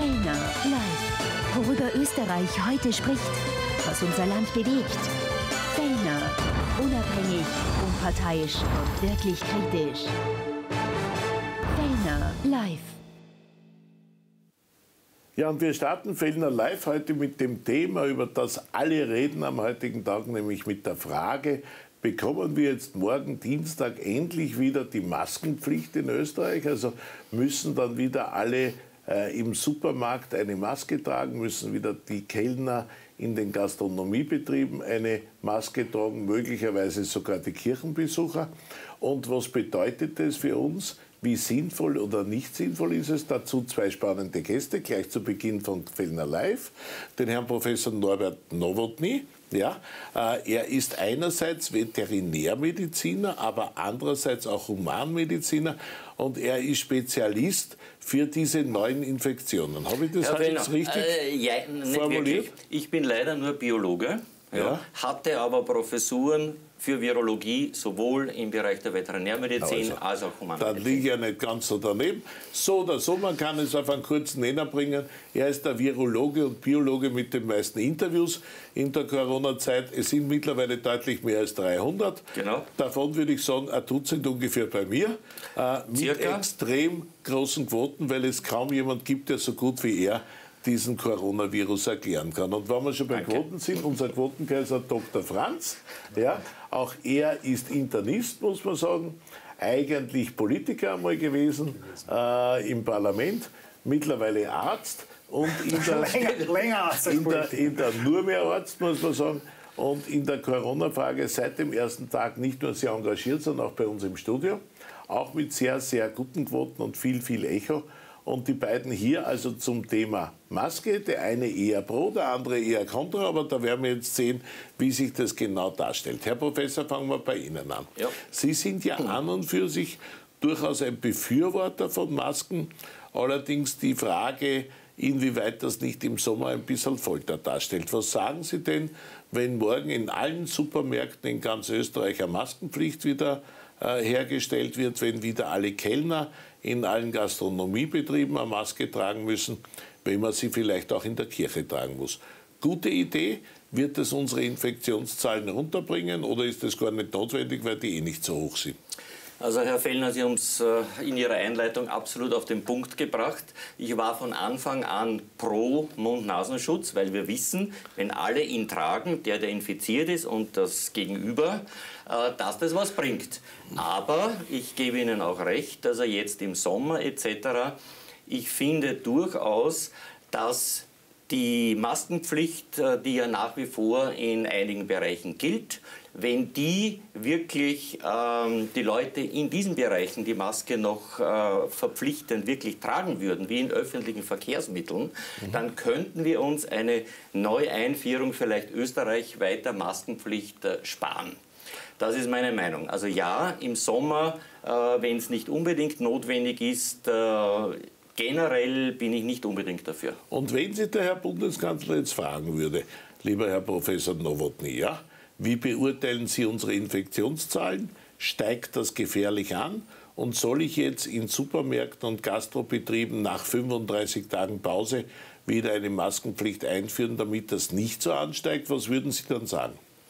Fellner live. Worüber Österreich heute spricht, was unser Land bewegt. Fellner, unabhängig, unparteiisch und wirklich kritisch. Fellner live. Ja, und wir starten Fellner live heute mit dem Thema, über das alle reden am heutigen Tag, nämlich mit der Frage: Bekommen wir jetzt morgen Dienstag endlich wieder die Maskenpflicht in Österreich? Also müssen dann wieder alle im Supermarkt eine Maske tragen, müssen wieder die Kellner in den Gastronomiebetrieben eine Maske tragen, möglicherweise sogar die Kirchenbesucher. Und was bedeutet das für uns? Wie sinnvoll oder nicht sinnvoll ist es? Dazu zwei spannende Gäste, gleich zu Beginn von Fellner Live. Den Herrn Professor Norbert Nowotny. Ja, er ist einerseits Veterinärmediziner, aber andererseits auch Humanmediziner. Und er ist Spezialist für diese neuen Infektionen. Habe ich das jetzt richtig formuliert? Wirklich. Ich bin leider nur Biologe, hatte aber Professuren für Virologie, sowohl im Bereich der Veterinärmedizin als auch Humanmedizin. Da liege ich ja nicht ganz so daneben. So oder so, man kann es auf einen kurzen Nenner bringen. Er ist der Virologe und Biologe mit den meisten Interviews in der Corona-Zeit. Es sind mittlerweile deutlich mehr als 300. Genau. Davon würde ich sagen, ein Dutzend ungefähr bei mir. Mit extrem großen Quoten, weil es kaum jemand gibt, der so gut wie er diesen Coronavirus erklären kann. Und wenn wir schon bei Quoten sind, unser Quotenkaiser Dr. Franz, ja, auch er ist Internist, muss man sagen, eigentlich Politiker einmal gewesen im Parlament, mittlerweile Arzt und nur mehr Arzt, muss man sagen. Und in der Corona-Frage seit dem ersten Tag nicht nur sehr engagiert, sondern auch bei uns im Studio, auch mit sehr, sehr guten Quoten und viel Echo. Und die beiden hier also zum Thema Maske, der eine eher pro, der andere eher kontra, aber da werden wir jetzt sehen, wie sich das genau darstellt. Herr Professor, fangen wir bei Ihnen an. Ja. Sie sind ja an und für sich durchaus ein Befürworter von Masken, allerdings die Frage, inwieweit das nicht im Sommer ein bisschen Folter darstellt. Was sagen Sie denn, wenn morgen in allen Supermärkten in ganz Österreich eine Maskenpflicht wieder hergestellt wird, wenn wieder alle Kellner in allen Gastronomiebetrieben eine Maske tragen müssen, wenn man sie vielleicht auch in der Kirche tragen muss? Gute Idee? Wird das unsere Infektionszahlen runterbringen oder ist das gar nicht notwendig, weil die eh nicht so hoch sind? Also Herr Fellner, Sie haben es in Ihrer Einleitung absolut auf den Punkt gebracht. Ich war von Anfang an pro Mund-Nasenschutz, weil wir wissen, wenn alle ihn tragen, der infiziert ist und das Gegenüber, dass das was bringt. Aber ich gebe Ihnen auch recht, dass er jetzt im Sommer etc., ich finde durchaus, dass die Maskenpflicht, die ja nach wie vor in einigen Bereichen gilt, wenn die wirklich die Leute in diesen Bereichen die Maske noch verpflichtend wirklich tragen würden, wie in öffentlichen Verkehrsmitteln, dann könnten wir uns eine Neueinführung vielleicht österreichweiter Maskenpflicht sparen. Das ist meine Meinung. Also ja, im Sommer, wenn es nicht unbedingt notwendig ist, generell bin ich nicht unbedingt dafür. Und wenn Sie der Herr Bundeskanzler jetzt fragen würde, lieber Herr Professor Nowotny, ja, wie beurteilen Sie unsere Infektionszahlen? Steigt das gefährlich an? Und soll ich jetzt in Supermärkten und Gastrobetrieben nach 35 Tagen Pause wieder eine Maskenpflicht einführen, damit das nicht so ansteigt? Was würden Sie dann sagen?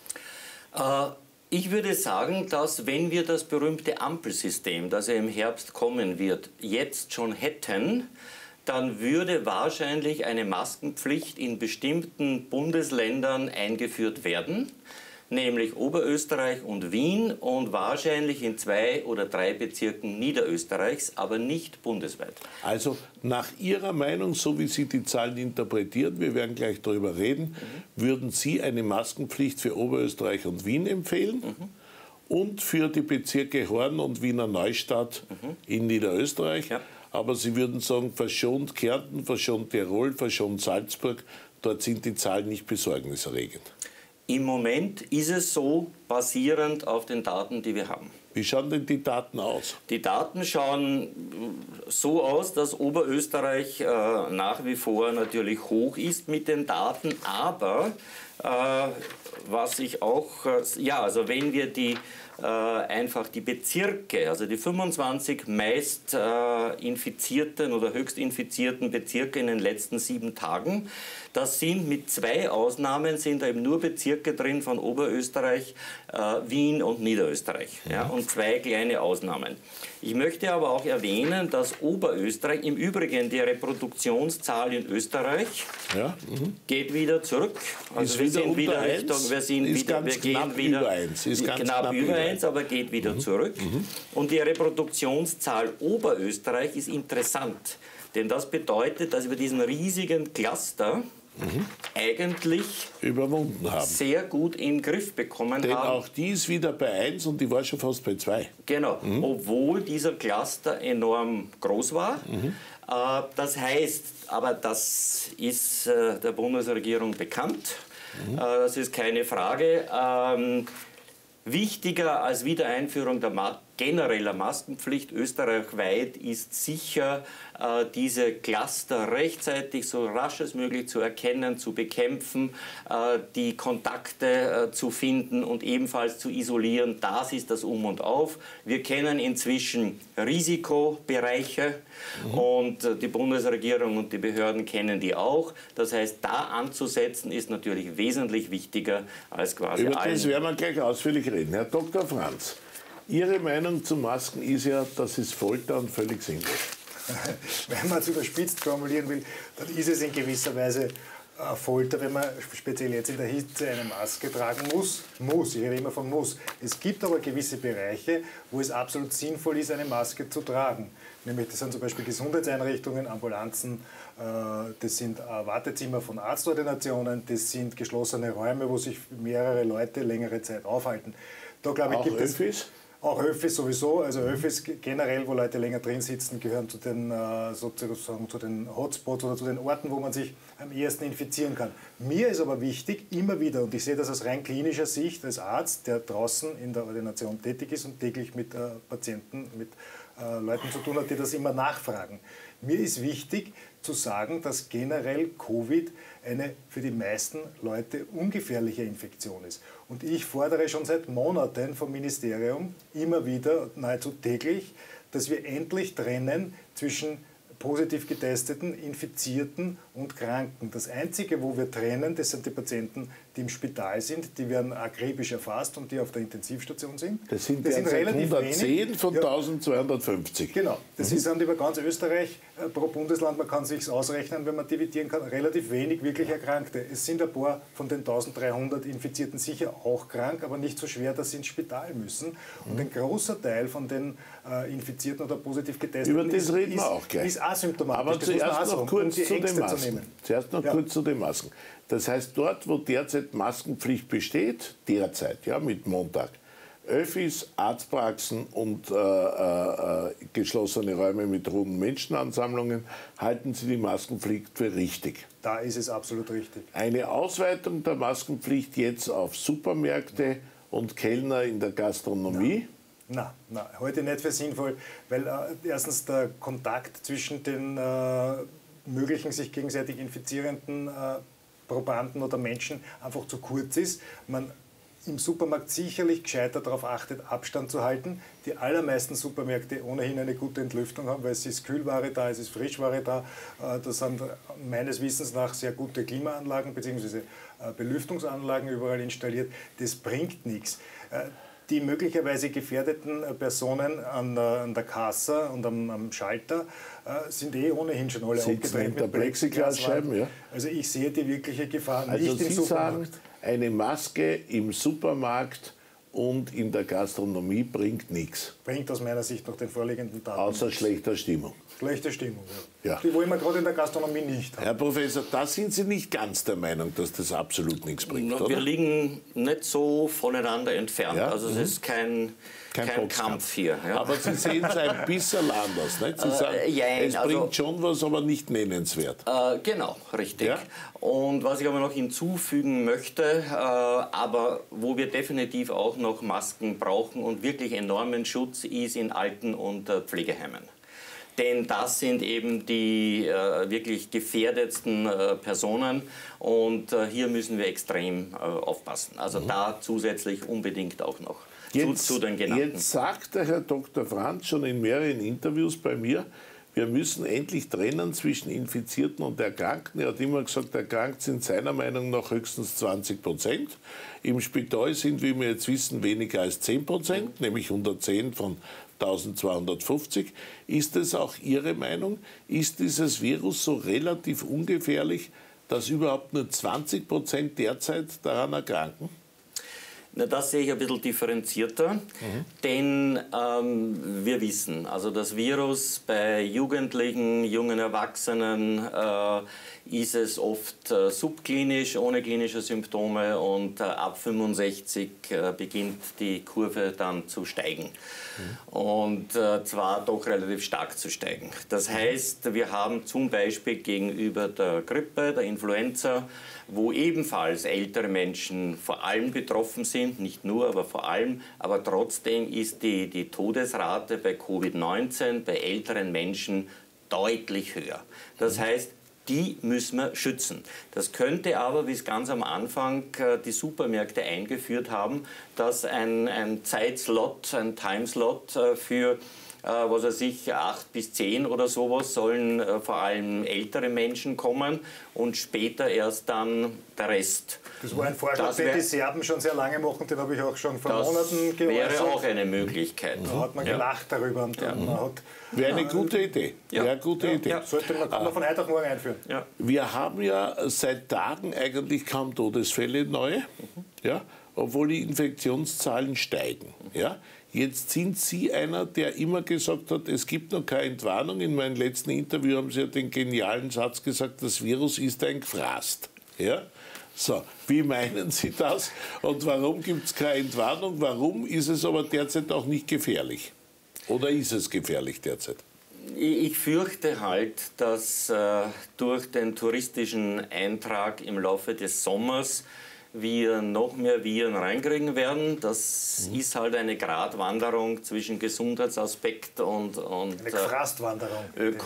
Ich würde sagen, dass wenn wir das berühmte Ampelsystem, das ja im Herbst kommen wird, jetzt schon hätten, dann würde wahrscheinlich eine Maskenpflicht in bestimmten Bundesländern eingeführt werden, nämlich Oberösterreich und Wien und wahrscheinlich in 2 oder 3 Bezirken Niederösterreichs, aber nicht bundesweit. Also nach Ihrer Meinung, so wie Sie die Zahlen interpretieren, wir werden gleich darüber reden, würden Sie eine Maskenpflicht für Oberösterreich und Wien empfehlen und für die Bezirke Horn und Wiener Neustadt in Niederösterreich. Ja. Aber Sie würden sagen, verschont Kärnten, verschont Tirol, verschont Salzburg, dort sind die Zahlen nicht besorgniserregend. Im Moment ist es so, basierend auf den Daten, die wir haben. Wie schauen denn die Daten aus? Die Daten schauen so aus, dass Oberösterreich nach wie vor natürlich hoch ist mit den Daten, aber was ich auch, ja, also wenn wir einfach die Bezirke, also die 25 meist infizierten oder höchst infizierten Bezirke in den letzten 7 Tagen, das sind mit 2 Ausnahmen, sind da eben nur Bezirke drin von Oberösterreich, Wien und Niederösterreich. Ja, und 2 kleine Ausnahmen. Ich möchte aber auch erwähnen, dass Oberösterreich, im Übrigen die Reproduktionszahl in Österreich, geht wieder zurück. Also wir sind wieder Richtung, wir gehen wieder über 1. Ist ganz knapp über 1, aber geht wieder zurück. Und die Reproduktionszahl Oberösterreich ist interessant, denn das bedeutet, dass wir diesen riesigen Cluster eigentlich überwunden haben. Sehr gut in den Griff bekommen haben. Denn auch die ist wieder bei 1 und die war schon fast bei 2. Genau, obwohl dieser Cluster enorm groß war. Das heißt, aber das ist der Bundesregierung bekannt, das ist keine Frage. Wichtiger als Wiedereinführung der genereller Maskenpflicht österreichweit ist sicher, diese Cluster rechtzeitig so rasch als möglich zu erkennen, zu bekämpfen, die Kontakte zu finden und ebenfalls zu isolieren. Das ist das Um und Auf. Wir kennen inzwischen Risikobereiche und die Bundesregierung und die Behörden kennen die auch. Das heißt, da anzusetzen ist natürlich wesentlich wichtiger als quasi Über das werden wir gleich ausführlich reden. Herr Dr. Franz, Ihre Meinung zu Masken ist ja, das ist Folter und völlig sinnlos. Wenn man es überspitzt formulieren will, dann ist es in gewisser Weise Folter, wenn man speziell jetzt in der Hitze eine Maske tragen muss. Ich rede immer von muss. Es gibt aber gewisse Bereiche, wo es absolut sinnvoll ist, eine Maske zu tragen. Nämlich das sind zum Beispiel Gesundheitseinrichtungen, Ambulanzen, das sind Wartezimmer von Arztordinationen, das sind geschlossene Räume, wo sich mehrere Leute längere Zeit aufhalten. Da, glaube ich, gibt es auch Öffis sowieso, also Öffis generell, wo Leute länger drin sitzen, gehören zu den, sozusagen zu den Hotspots oder zu den Orten, wo man sich am ehesten infizieren kann. Mir ist aber wichtig, immer wieder, und ich sehe das aus rein klinischer Sicht als Arzt, der draußen in der Ordination tätig ist und täglich mit Patienten, mit Leuten zu tun hat, die das immer nachfragen. Mir ist wichtig zu sagen, dass generell Covid eine für die meisten Leute ungefährliche Infektion ist. Und ich fordere schon seit Monaten vom Ministerium immer wieder, nahezu täglich, dass wir endlich trennen zwischen positiv getesteten, Infizierten und Kranken. Das Einzige, wo wir trennen, das sind die Patienten, die im Spital sind. Die werden akribisch erfasst und die auf der Intensivstation sind. Das sind relativ 110 wenig. Von 1250. Genau. Das sind über ganz Österreich pro Bundesland, man kann es sich ausrechnen, wenn man dividieren kann, relativ wenig wirklich Erkrankte. Es sind ein paar von den 1300 Infizierten sicher auch krank, aber nicht so schwer, dass sie ins Spital müssen. Und ein großer Teil von den Infizierten oder positiv Getesteten ist asymptomatisch. Aber zuerst noch kurz zu den Masken. Kurz zu den Masken. Das heißt, dort, wo derzeit Maskenpflicht besteht, derzeit, ja, mit Montag, Öffis, Arztpraxen und geschlossene Räume mit runden Menschenansammlungen, halten Sie die Maskenpflicht für richtig? Da ist es absolut richtig. Eine Ausweitung der Maskenpflicht jetzt auf Supermärkte und Kellner in der Gastronomie? Nein, heute nicht für sinnvoll, weil erstens der Kontakt zwischen den möglichen sich gegenseitig infizierenden Probanden oder Menschen einfach zu kurz ist. Man im Supermarkt sicherlich gescheiter darauf achtet, Abstand zu halten. Die allermeisten Supermärkte ohnehin eine gute Entlüftung haben, weil es ist Kühlware da, es ist Frischware da. Das sind meines Wissens nach sehr gute Klimaanlagen bzw. Belüftungsanlagen überall installiert. Das bringt nichts. Die möglicherweise gefährdeten Personen an der Kasse und am Schalter sind ohnehin schon alle abgetrennt mit Plexiglasscheiben. Ja. Also ich sehe die wirkliche Gefahr also nicht im Supermarkt. Sagen, eine Maske im Supermarkt und in der Gastronomie bringt nichts. Bringt aus meiner Sicht nach den vorliegenden Daten außer schlechter Stimmung. Schlechte Stimmung, ja. Die wollen wir gerade in der Gastronomie nicht haben. Herr Professor, da sind Sie nicht ganz der Meinung, dass das absolut nichts bringt, oder? Wir liegen nicht so voneinander entfernt. Ja? Also es ist kein kein Kampf hier. Ja. Aber Sie sehen es ein bisschen anders. Nicht? Sie sagen, es bringt schon was, aber nicht nennenswert. Genau, richtig. Ja? Und was ich aber noch hinzufügen möchte, aber wo wir definitiv auch noch Masken brauchen und wirklich enormen Schutz, ist in Alten- und Pflegeheimen. Denn das sind eben die wirklich gefährdetsten Personen und hier müssen wir extrem aufpassen. Also da zusätzlich unbedingt auch noch zu den genannten. Jetzt sagt der Herr Dr. Franz schon in mehreren Interviews bei mir, wir müssen endlich trennen zwischen Infizierten und Erkrankten. Er hat immer gesagt, erkrankt sind seiner Meinung nach höchstens 20%. Im Spital sind, wie wir jetzt wissen, weniger als 10%, nämlich 110 von 1250. Ist es auch Ihre Meinung? Ist dieses Virus so relativ ungefährlich, dass überhaupt nur 20% derzeit daran erkranken? Na, das sehe ich ein bisschen differenzierter, denn wir wissen, also das Virus bei Jugendlichen, jungen Erwachsenen ist es oft subklinisch, ohne klinische Symptome und ab 65 beginnt die Kurve dann zu steigen. Und zwar doch relativ stark zu steigen. Das heißt, wir haben zum Beispiel gegenüber der Grippe, der Influenza, wo ebenfalls ältere Menschen vor allem betroffen sind, nicht nur, aber vor allem, aber trotzdem ist die Todesrate bei Covid-19 bei älteren Menschen deutlich höher. Das heißt, die müssen wir schützen. Das könnte aber, wie es ganz am Anfang die Supermärkte eingeführt haben, dass ein Zeitslot, ein Timeslot für was weiß ich, 8 bis 10 oder sowas sollen vor allem ältere Menschen kommen und später erst dann der Rest. Das war ein Vorschlag, den die Serben schon sehr lange machen, den habe ich auch schon vor Monaten geäußert. Das wäre auch eine Möglichkeit. Da hat man gelacht darüber. Und wäre eine gute Idee. Wäre eine gute Idee. Kann man von heute auf morgen einführen. Ja. Wir haben ja seit Tagen eigentlich kaum Todesfälle neue, ja, obwohl die Infektionszahlen steigen. Ja. Jetzt sind Sie einer, der immer gesagt hat, es gibt noch keine Entwarnung. In meinem letzten Interview haben Sie ja den genialen Satz gesagt, das Virus ist ein Gefraßt. Ja? So, wie meinen Sie das? Und warum gibt es keine Entwarnung? Warum ist es aber derzeit auch nicht gefährlich? Oder ist es gefährlich derzeit? Ich fürchte halt, dass durch den touristischen Eintrag im Laufe des Sommers wir noch mehr Viren reinkriegen werden. Das ist halt eine Gratwanderung zwischen Gesundheitsaspekt und eine Gefrastwanderung.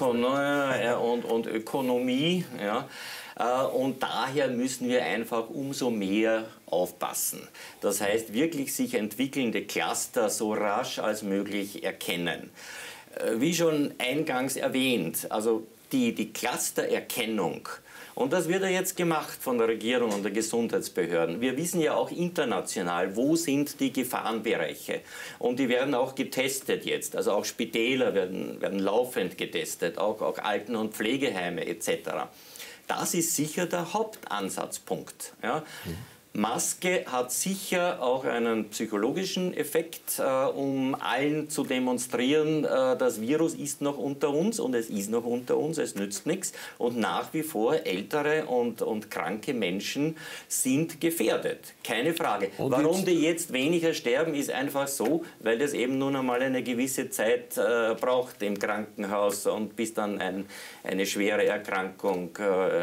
Und Ökonomie. Ja. Und daher müssen wir einfach umso mehr aufpassen. Das heißt, wirklich sich entwickelnde Cluster so rasch als möglich erkennen. Wie schon eingangs erwähnt, also die Clustererkennung, und das wird ja jetzt gemacht von der Regierung und der Gesundheitsbehörden. Wir wissen ja auch international, wo sind die Gefahrenbereiche. Und die werden auch getestet jetzt. Also auch Spitäler werden laufend getestet, auch Alten- und Pflegeheime etc. Das ist sicher der Hauptansatzpunkt. Ja. Maske hat sicher auch einen psychologischen Effekt, um allen zu demonstrieren, das Virus ist noch unter uns und es ist noch unter uns, es nützt nichts. Und nach wie vor ältere und kranke Menschen sind gefährdet, keine Frage. Und warum die jetzt weniger sterben, ist einfach so, weil das eben nun einmal eine gewisse Zeit braucht im Krankenhaus und bis dann eine schwere Erkrankung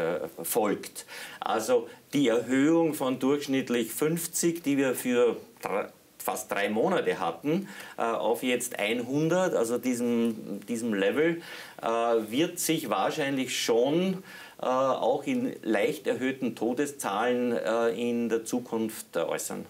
folgt. Also die Erhöhung von durchschnittlich 50, die wir für fast 3 Monate hatten, auf jetzt 100, also diesem Level, wird sich wahrscheinlich schon auch in leicht erhöhten Todeszahlen in der Zukunft äußern.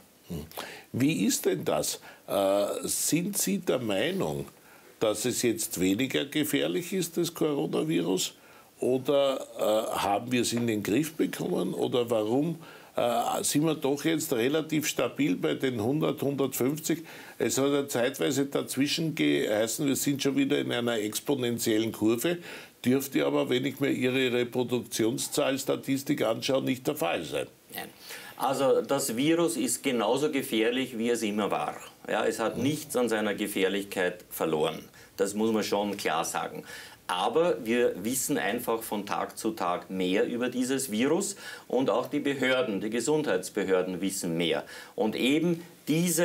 Wie ist denn das? Sind Sie der Meinung, dass es jetzt weniger gefährlich ist, das Coronavirus? Oder haben wir es in den Griff bekommen? Oder warum sind wir doch jetzt relativ stabil bei den 100, 150? Es hat ja zeitweise dazwischen geheißen, wir sind schon wieder in einer exponentiellen Kurve. Dürfte aber, wenn ich mir Ihre Reproduktionszahlstatistik anschaue, nicht der Fall sein. Nein. Also das Virus ist genauso gefährlich, wie es immer war. Ja, es hat nichts an seiner Gefährlichkeit verloren. Das muss man schon klar sagen. Aber wir wissen einfach von Tag zu Tag mehr über dieses Virus und auch die Behörden, die Gesundheitsbehörden wissen mehr. Und eben diese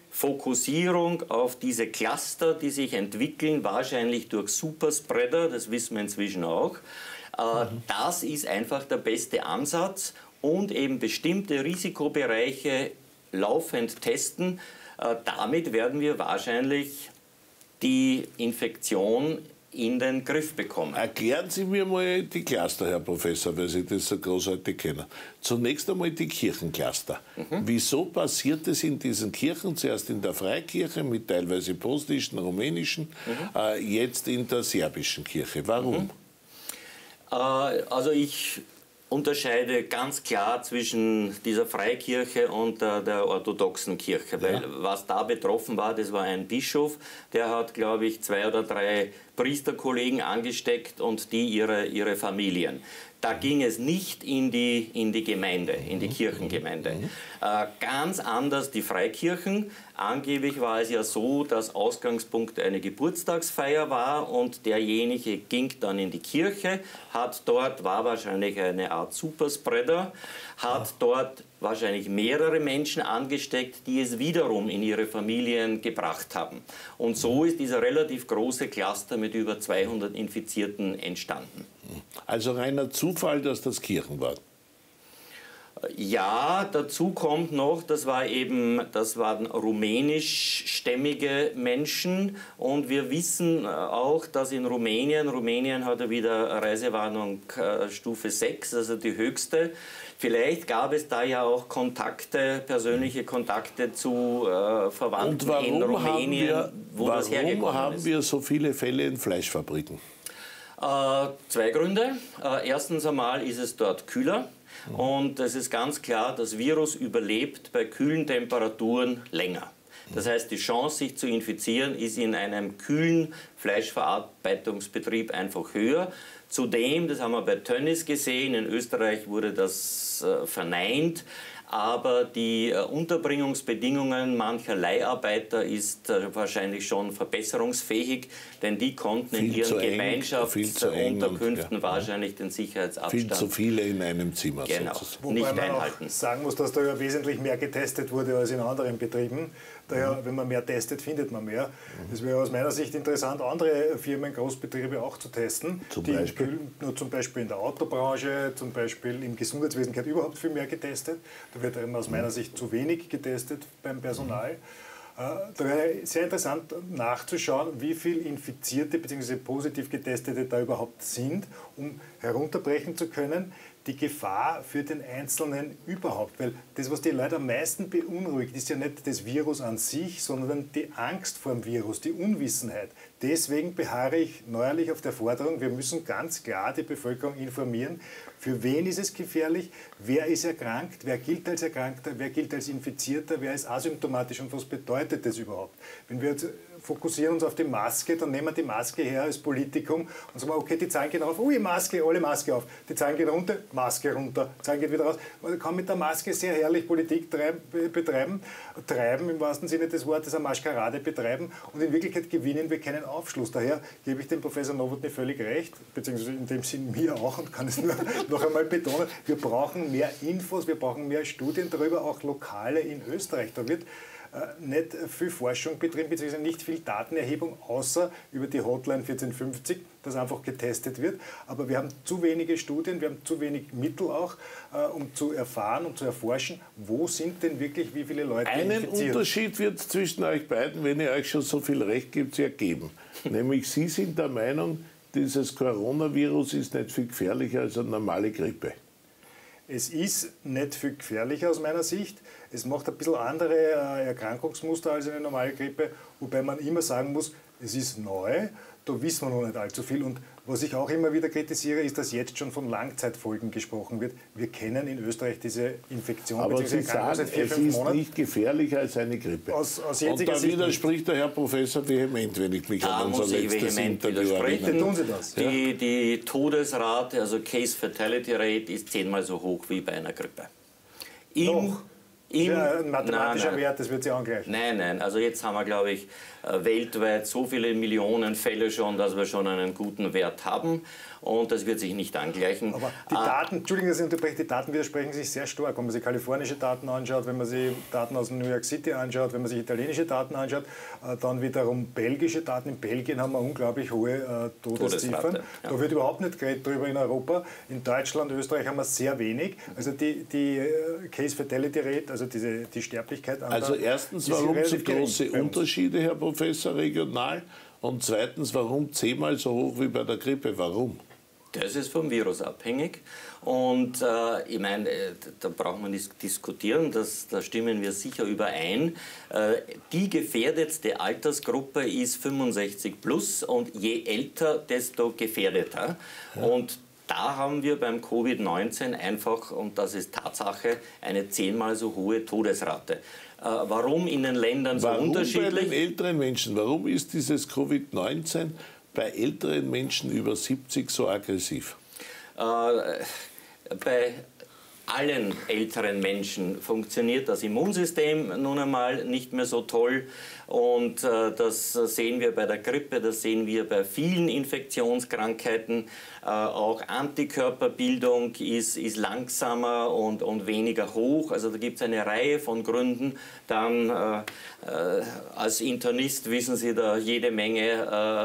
Fokussierung auf diese Cluster, die sich entwickeln, wahrscheinlich durch Superspreader, das wissen wir inzwischen auch. Das ist einfach der beste Ansatz und eben bestimmte Risikobereiche laufend testen. Damit werden wir wahrscheinlich die Infektion in den Griff bekommen. Erklären Sie mir mal die Cluster, Herr Professor, weil Sie das so großartig kennen. Zunächst einmal die Kirchencluster. Wieso passiert es in diesen Kirchen, zuerst in der Freikirche mit teilweise bosnischen, rumänischen, jetzt in der serbischen Kirche? Warum? Also ich unterscheide ganz klar zwischen dieser Freikirche und der orthodoxen Kirche, weil was da betroffen war, das war ein Bischof, der hat, glaube ich, 2 oder 3 Priesterkollegen angesteckt und die ihre Familien. Da ging es nicht in die Gemeinde, in die Kirchengemeinde. Ganz anders die Freikirchen. Angeblich war es ja so, dass Ausgangspunkt eine Geburtstagsfeier war und derjenige ging dann in die Kirche, war wahrscheinlich eine Art Superspreader, hat dort wahrscheinlich mehrere Menschen angesteckt, die es wiederum in ihre Familien gebracht haben. Und so ist dieser relativ große Cluster mit über 200 Infizierten entstanden. Also reiner Zufall, dass das Kirchen waren? Ja, dazu kommt noch, das waren rumänischstämmige Menschen und wir wissen auch, dass in Rumänien hat er wieder Reisewarnung Stufe 6, also die höchste. Vielleicht gab es da ja auch persönliche Kontakte zu Verwandten in Rumänien, wo das hergekommen ist. Warum haben wir so viele Fälle in Fleischfabriken? 2 Gründe. Erstens einmal ist es dort kühler. Und es ist ganz klar, das Virus überlebt bei kühlen Temperaturen länger. Das heißt, die Chance, sich zu infizieren, ist in einem kühlen Fleischverarbeitungsbetrieb einfach höher. Zudem, das haben wir bei Tönnies gesehen, in Österreich wurde das verneint, aber die Unterbringungsbedingungen mancher Leiharbeiter ist wahrscheinlich schon verbesserungsfähig, denn die konnten in ihren Gemeinschaftsunterkünften wahrscheinlich den Sicherheitsabstand. Viel zu viele in einem Zimmer. Genau, Wobei nicht man einhalten. auch sagen muss, dass da ja wesentlich mehr getestet wurde als in anderen Betrieben. Daher, wenn man mehr testet, findet man mehr. Es wäre aus meiner Sicht interessant, andere Firmen, Großbetriebe auch zu testen. Zum Beispiel in der Autobranche, zum Beispiel im Gesundheitswesen wird überhaupt viel mehr getestet. Da wird aus meiner Sicht zu wenig getestet beim Personal. Da wäre sehr interessant nachzuschauen, wie viele Infizierte bzw. positiv Getestete da überhaupt sind, um herunterbrechen zu können, die Gefahr für den Einzelnen überhaupt. Weil das, was die Leute am meisten beunruhigt, ist ja nicht das Virus an sich, sondern die Angst vor dem Virus, die Unwissenheit. Deswegen beharre ich neuerlich auf der Forderung, wir müssen ganz klar die Bevölkerung informieren, für wen ist es gefährlich, wer ist erkrankt, wer gilt als Erkrankter, wer gilt als Infizierter, wer ist asymptomatisch und was bedeutet das überhaupt. Wenn wir jetzt fokussieren uns auf die Maske, dann nehmen wir die Maske her als Politikum und sagen, okay, die Zahlen gehen rauf, Maske, alle Maske auf, die Zahlen gehen runter, Maske runter, Zahlen gehen wieder raus. Man kann mit der Maske sehr herrlich Politik betreiben, im wahrsten Sinne des Wortes, eine Maskerade betreiben und in Wirklichkeit gewinnen wir keinen Aufschluss. Daher gebe ich dem Professor Nowotny völlig recht, beziehungsweise in dem Sinn mir auch und kann es nur noch einmal betonen, wir brauchen mehr Infos, wir brauchen mehr Studien darüber, auch lokale in Österreich. Da wird nicht viel Forschung betrieben, beziehungsweise nicht viel Datenerhebung, außer über die Hotline 1450, dass einfach getestet wird. Aber wir haben zu wenige Studien, wir haben zu wenig Mittel auch, um zu erfahren und zu erforschen, wo sind denn wirklich wie viele Leute Einen infiziert. Unterschied wird es zwischen euch beiden, wenn ihr euch schon so viel Recht gibt, ergeben. Nämlich Sie sind der Meinung, dieses Coronavirus ist nicht viel gefährlicher als eine normale Grippe. Es ist nicht viel gefährlicher aus meiner Sicht. Es macht ein bisschen andere Erkrankungsmuster als eine normale Grippe, wobei man immer sagen muss, es ist neu, da wissen wir noch nicht allzu viel. Und was ich auch immer wieder kritisiere, ist, dass jetzt schon von Langzeitfolgen gesprochen wird. Wir kennen in Österreich diese Infektion. Aber Sie sagen, seit 4, es 5 ist Monaten. nicht gefährlicher als eine Grippe. Aus und da widerspricht der Herr Professor vehement, wenn ich mich an unser letztes Interview erinnere. Tun Sie das. Die Todesrate, also Case-Fatality-Rate, ist 10-mal so hoch wie bei einer Grippe. Ein mathematischer Wert, das wird Sie angleichen. Nein, also jetzt haben wir, glaube ich, weltweit so viele Millionen Fälle schon, dass wir schon einen guten Wert haben. und das wird sich nicht angleichen. Aber die Daten, Entschuldigung, dass ich unterbreche, die Daten widersprechen sich sehr stark. Wenn man sich kalifornische Daten anschaut, wenn man sich Daten aus New York City anschaut, wenn man sich italienische Daten anschaut, dann wiederum belgische Daten. In Belgien haben wir unglaublich hohe Todesziffern. Ja. Da wird überhaupt nicht geredet darüber in Europa. In Deutschland, Österreich haben wir sehr wenig. Also die Case Fatality Rate, also die Sterblichkeit an Also erstens, warum so große Unterschiede, Herr Professor, regional? Und zweitens, warum 10-mal so hoch wie bei der Grippe? Warum? Das ist vom Virus abhängig. Und ich meine, da braucht man nicht diskutieren, da stimmen wir sicher überein. Die gefährdetste Altersgruppe ist 65 plus und je älter, desto gefährdeter. Ja. Und da haben wir beim Covid-19 einfach, und das ist Tatsache, eine 10-mal so hohe Todesrate. Warum in den Ländern so unterschiedlich? Warum bei den älteren Menschen? Warum ist dieses Covid-19 bei älteren Menschen über 70 so aggressiv? Bei allen älteren Menschen funktioniert das Immunsystem nun einmal nicht mehr so toll. Und das sehen wir bei der Grippe, das sehen wir bei vielen Infektionskrankheiten. Auch Antikörperbildung ist langsamer und weniger hoch. Also da gibt es eine Reihe von Gründen. Dann als Internist wissen Sie da jede Menge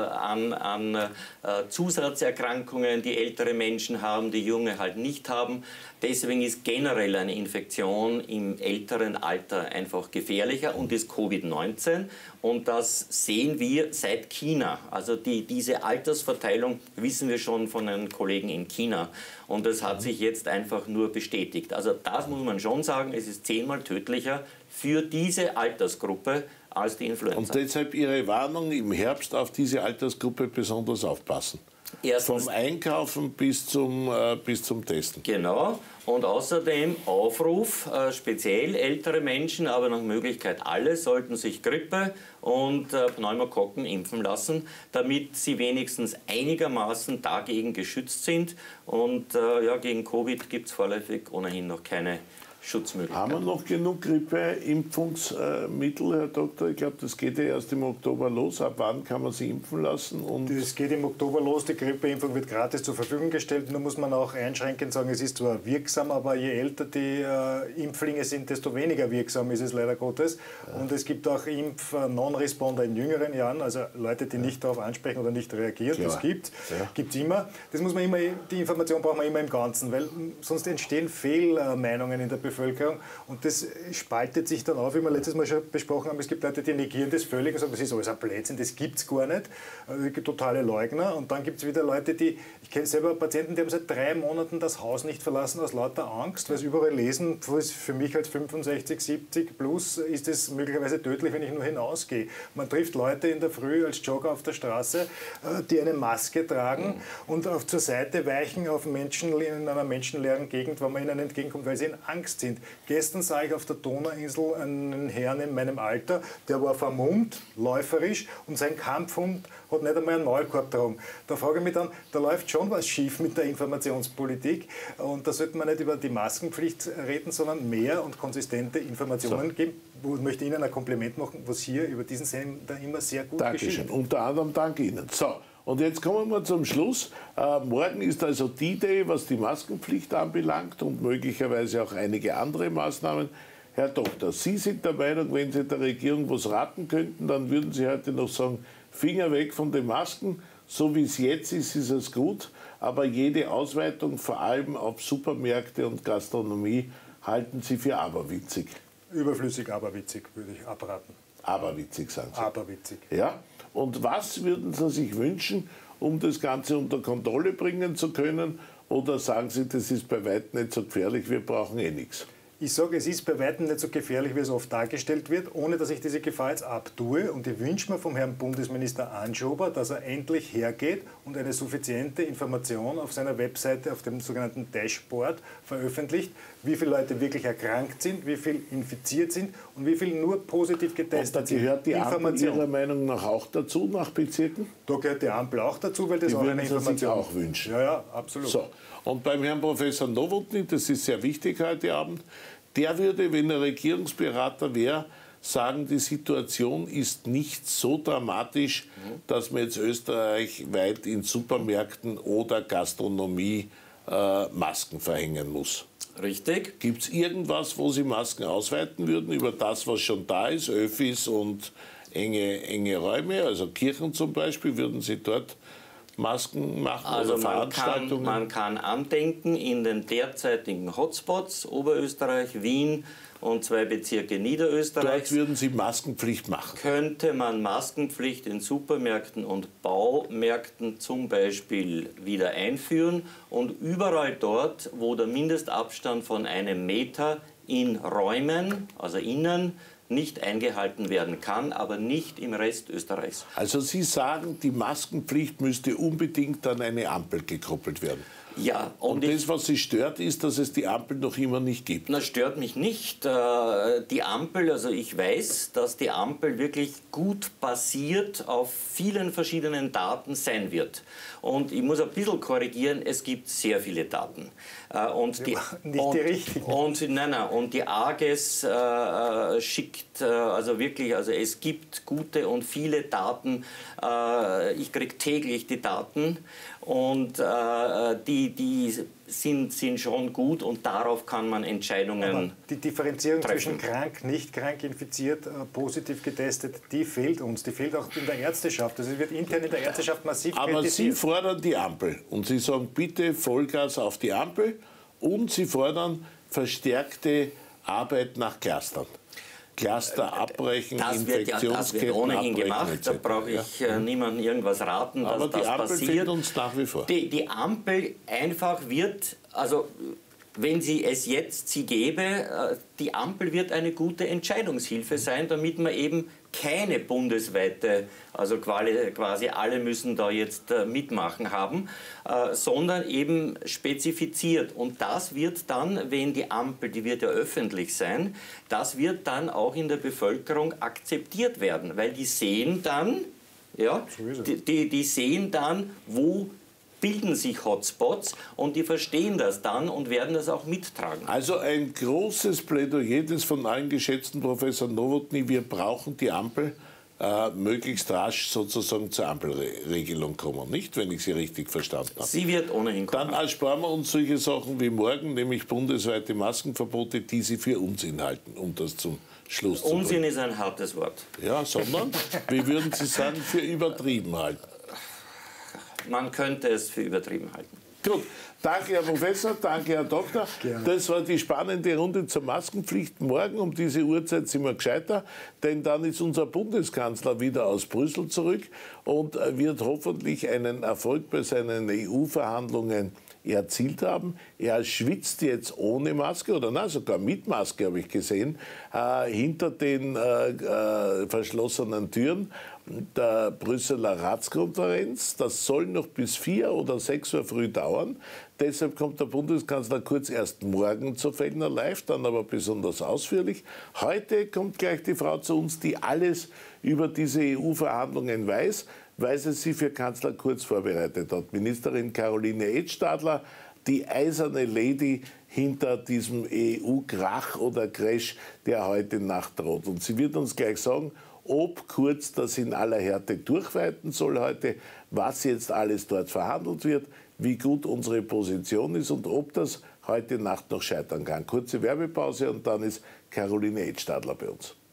an Zusatzerkrankungen, die ältere Menschen haben, die junge halt nicht haben. Deswegen ist generell eine Infektion im älteren Alter einfach gefährlicher und ist Covid-19. Und das sehen wir seit China. Also diese Altersverteilung wissen wir schon von den Kollegen in China. Und das hat sich jetzt einfach nur bestätigt. Also das muss man schon sagen, es ist 10-mal tödlicher für diese Altersgruppe als die Influenza. Und deshalb Ihre Warnung im Herbst auf diese Altersgruppe besonders aufpassen. Erstens, vom Einkaufen bis zum Testen. Genau. Und außerdem Aufruf, speziell ältere Menschen, aber nach Möglichkeit alle, sollten sich Grippe und Pneumokokken impfen lassen, damit sie wenigstens einigermaßen dagegen geschützt sind. Und ja, gegen Covid gibt es vorläufig ohnehin noch keine Schutzmöglichkeiten. Haben wir noch genug Grippeimpfungsmittel, Herr Doktor? Ich glaube, das geht ja erst im Oktober los. Ab wann kann man sie impfen lassen? Und das geht im Oktober los. Die Grippeimpfung wird gratis zur Verfügung gestellt. Nur muss man auch einschränkend sagen, es ist zwar wirksam, aber je älter die Impflinge sind, desto weniger wirksam ist es leider Gottes. Ja. Und es gibt auch Non-Responder in jüngeren Jahren, also Leute, die nicht darauf ansprechen oder nicht reagieren. Klar. Das gibt es immer. Das muss man immer. Die Information braucht man immer im Ganzen, weil sonst entstehen Fehlmeinungen in der Bevölkerung. Und das spaltet sich dann auf, wie wir letztes Mal schon besprochen haben. Es gibt Leute, die negieren das völlig und sagen, das ist alles ein Blödsinn, das gibt es gar nicht. Also, es gibt totale Leugner. Und dann gibt es wieder Leute, ich kenne selber Patienten, die haben seit 3 Monaten das Haus nicht verlassen aus lauter Angst, weil sie überall lesen, für mich als 65, 70 plus ist es möglicherweise tödlich, wenn ich nur hinausgehe. Man trifft Leute in der Früh als Jogger auf der Straße, die eine Maske tragen und zur Seite weichen auf Menschen in einer menschenleeren Gegend, wenn man ihnen entgegenkommt, weil sie in Angst sind. Gestern sah ich auf der Donauinsel einen Herrn in meinem Alter, der war vermummt, läuferisch und sein Kampfhund hat nicht einmal einen Maulkorb getragen. Da frage ich mich dann, da läuft schon was schief mit der Informationspolitik und da sollte man nicht über die Maskenpflicht reden, sondern mehr und konsistente Informationen geben. Ich möchte Ihnen ein Kompliment machen, was hier über diesen Sender immer sehr gut geschieht. Dankeschön. Unter anderem danke Ihnen. So. Und jetzt kommen wir zum Schluss. Morgen ist also D-Day, was die Maskenpflicht anbelangt und möglicherweise auch einige andere Maßnahmen. Herr Doktor, Sie sind der Meinung, wenn Sie der Regierung was raten könnten, dann würden Sie heute noch sagen, Finger weg von den Masken. So wie es jetzt ist, ist es gut. Aber jede Ausweitung, vor allem auf Supermärkte und Gastronomie, halten Sie für aberwitzig. Überflüssig, aberwitzig, würde ich abraten. Aberwitzig, sagen Sie. Aberwitzig. Ja? Und was würden Sie sich wünschen, um das Ganze unter Kontrolle bringen zu können? Oder sagen Sie, das ist bei weitem nicht so gefährlich, wir brauchen eh nichts? Ich sage, es ist bei weitem nicht so gefährlich, wie es oft dargestellt wird, ohne dass ich diese Gefahr jetzt abtue. Und ich wünsche mir vom Herrn Bundesminister Anschober, dass er endlich hergeht und eine suffiziente Information auf seiner Webseite, auf dem sogenannten Dashboard veröffentlicht, wie viele Leute wirklich erkrankt sind, wie viele infiziert sind und wie viele nur positiv getestet sind. Und da gehört die Ampel Ihrer Meinung nach auch dazu, nach Bezirken? Da gehört die Ampel auch dazu, weil das die auch eine Information ist. Die auch wünschen. Ja, ja, absolut. So. Und beim Herrn Professor Nowotny, das ist sehr wichtig heute Abend, der würde, wenn er Regierungsberater wäre, sagen, die Situation ist nicht so dramatisch, dass man jetzt österreichweit in Supermärkten oder Gastronomie Masken verhängen muss. Richtig. Gibt es irgendwas, wo Sie Masken ausweiten würden über das, was schon da ist, Öffis und enge Räume, also Kirchen zum Beispiel, würden Sie dort Masken machen Also oder Veranstaltungen? man kann andenken in den derzeitigen Hotspots, Oberösterreich, Wien und 2 Bezirke Niederösterreichs. Dort würden Sie Maskenpflicht machen. Könnte man Maskenpflicht in Supermärkten und Baumärkten zum Beispiel wieder einführen und überall dort, wo der Mindestabstand von 1 Meter in Räumen, also innen, nicht eingehalten werden kann, aber nicht im Rest Österreichs. Also Sie sagen, die Maskenpflicht müsste unbedingt an eine Ampel gekoppelt werden. Ja, Und das, was Sie stört, ist, dass es die Ampel noch immer nicht gibt. Das stört mich nicht. Die Ampel, also ich weiß, dass die Ampel wirklich gut basiert auf vielen verschiedenen Daten sein wird. Und ich muss ein bisschen korrigieren, es gibt sehr viele Daten. Und die AGES schickt also wirklich, also es gibt gute und viele Daten. Ich kriege täglich die Daten und die sind schon gut und darauf kann man Entscheidungen Aber die Differenzierung treffen. zwischen krank, nicht krank, infiziert, positiv getestet, die fehlt uns. Die fehlt auch in der Ärzteschaft. Also es wird intern in der Ärzteschaft massiv Aber kritisiert. Sie fordern die Ampel und Sie sagen, bitte Vollgas auf die Ampel und Sie fordern verstärkte Arbeit nach Clustern. Cluster abbrechen, das wird Infektionsketten ohnehin abbrechen, gemacht, etc. da brauche ich niemandem irgendwas raten, dass Aber die das Ampel passiert. fehlt uns nach wie vor. Die Ampel einfach wird, also wenn sie es jetzt sie gäbe, die Ampel wird eine gute Entscheidungshilfe sein, damit man eben keine bundesweite, also quasi alle müssen da jetzt mitmachen haben, sondern eben spezifiziert. Und das wird dann, wenn die Ampel, die wird ja öffentlich sein, das wird dann auch in der Bevölkerung akzeptiert werden, weil die sehen dann, ja, die sehen dann, wo bilden sich Hotspots und die verstehen das dann und werden das auch mittragen. Also ein großes Plädoyer, das von allen geschätzten Professor Nowotny, wir brauchen die Ampel, möglichst rasch sozusagen zur Ampelregelung kommen, nicht, wenn ich Sie richtig verstanden habe. Sie wird ohnehin kommen. Dann ersparen wir uns solche Sachen wie morgen, nämlich bundesweite Maskenverbote, die Sie für Unsinn halten, um das zum Schluss zu bringen. Unsinn ist ein hartes Wort. Ja, sondern, wie würden Sie sagen, für übertrieben halten? Man könnte es für übertrieben halten. Gut, danke Herr Professor, danke Herr Doktor. Gerne. Das war die spannende Runde zur Maskenpflicht. Morgen um diese Uhrzeit sind wir gescheiter, denn dann ist unser Bundeskanzler wieder aus Brüssel zurück und wird hoffentlich einen Erfolg bei seinen EU-Verhandlungen erzielt haben. Er schwitzt jetzt ohne Maske, oder nein, sogar mit Maske habe ich gesehen, hinter den verschlossenen Türen der Brüsseler Ratskonferenz. Das soll noch bis 4 oder 6 Uhr früh dauern. Deshalb kommt der Bundeskanzler kurz erst morgen zu Fellner Live, dann aber besonders ausführlich. Heute kommt gleich die Frau zu uns, die alles über diese EU-Verhandlungen weiß, weil sie sich für Kanzler Kurz vorbereitet hat. Ministerin Caroline Edstadler, die eiserne Lady hinter diesem EU-Krach oder Crash, der heute Nacht droht. Und sie wird uns gleich sagen, ob Kurz das in aller Härte durchweiten soll heute, was jetzt alles dort verhandelt wird, wie gut unsere Position ist und ob das heute Nacht noch scheitern kann. Kurze Werbepause und dann ist Caroline Edstadler bei uns.